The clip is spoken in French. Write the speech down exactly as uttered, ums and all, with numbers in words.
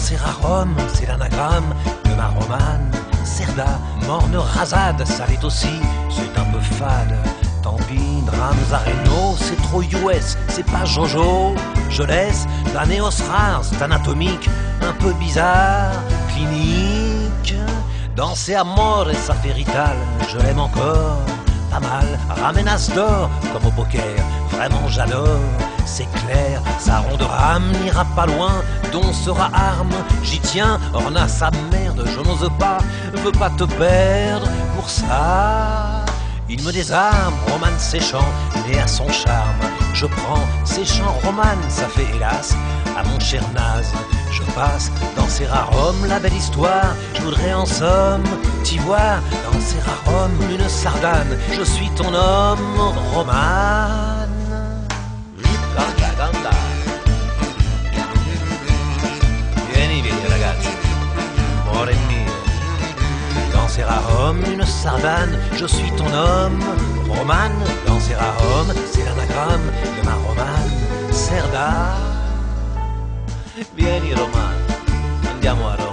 Danser à Rome, c'est l'anagramme de ma romane. Cerda, morne rasade, ça l'est aussi, c'est un peu fade. Tant pis, drames à Reno, c'est trop U S, c'est pas Jojo. Je laisse d'un néos rare, c'est anatomique, un peu bizarre, clinique. Danser à mort et ça fait rital, je l'aime encore, pas mal. Ramène as d'or, comme au poker, vraiment j'adore. C'est clair, sa ronde rame n'ira pas loin, dont sera arme, j'y tiens, orna sa merde, je n'ose pas, veux pas te perdre pour ça. Il me désarme, romane séchant, né à son charme. Je prends ses chants romanes, ça fait hélas à mon cher naze. Je passe danser à Rome, la belle histoire. Je voudrais en somme t'y voir danser à Rome, une sardane. Je suis ton homme, romane. Ganda, ganda. Vieni, vieni ragazzi, amore mio. Danser à Rome, une sardane, je suis ton homme. Romane, danser à Rome, c'est l'anagramme de ma romane. Cerda, vieni Romane, andiamo a Rome.